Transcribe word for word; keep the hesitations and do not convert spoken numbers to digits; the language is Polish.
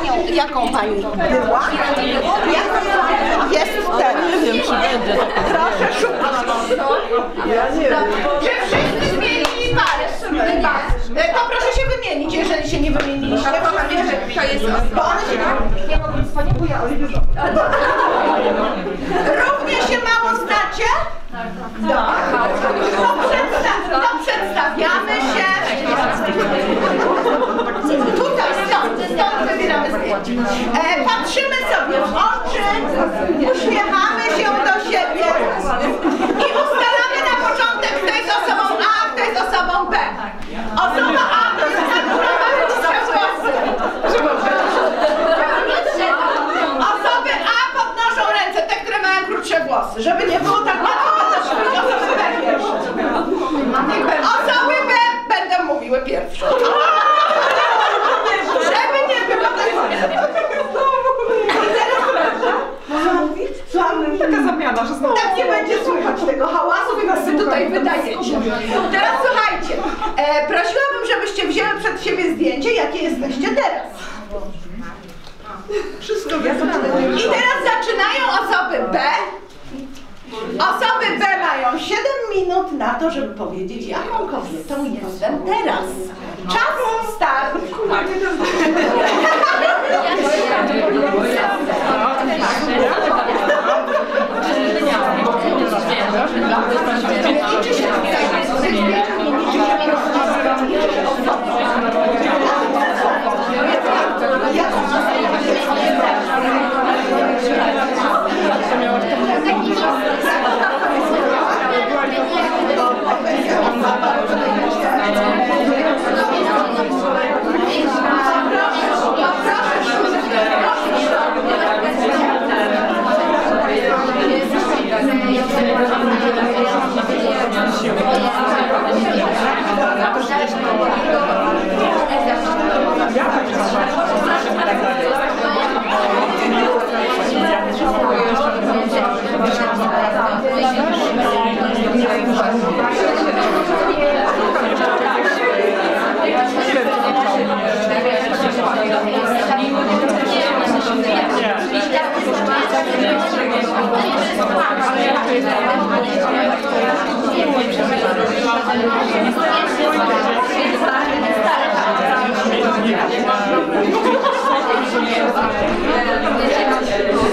panią, jaką pani była? Jest teraz. Nie wiem, czy będzie. Proszę szukać. Ja nie wiem. Czy wszyscy zmienili parę? To proszę się wymienić, jeżeli się nie wymieniliście. Bo mam wierzę, kto jest osoba. Ja mogę z panią, bo ja również się mało znacie? Tak. To, przedstaw, to przedstawiamy się. Tutaj, stąd, stąd wybieramy zdjęcie. E, patrzymy sobie w oczy, uśmiechamy się do siebie i ustalamy na początek, kto jest osobą A, kto jest osobą B. Osoba A to jest ta, która ma krótsze włosy. Osoby A podnoszą ręce, te, które mają krótsze włosy, żeby nie było tak łatwo, będę mówić osoby B pierwsze. Osoby B będą mówiły pierwsze. Żeby nie było tak. Można mówić? Taka zamiana, że znowu. Tak nie będzie słychać tego hałasu, wy was tutaj wydajecie. Teraz słuchajcie, e, prosiłabym, żebyście wzięły przed siebie zdjęcie, jakie jesteście teraz. Wszystko wiedzą. I teraz zaczynają osoby B. Osoby B mają siedem minut na to, żeby powiedzieć, jaką kobietą jestem teraz. Czas start. Liczy się Thank you.